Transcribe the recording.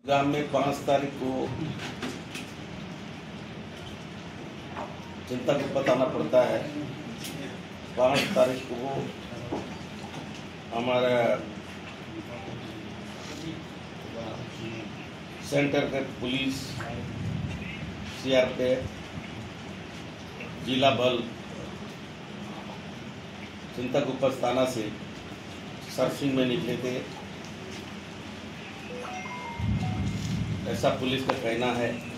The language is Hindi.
गांव में 5 तारीख को जनता को बताना पड़ता है। 5 तारीख को हमारा सेंटर के पुलिस, सीआरपीएफ, जिला बल जनता गुप्त थाना से सर्चिंग में निकले थे। ऐसा पुलिस का कहना है।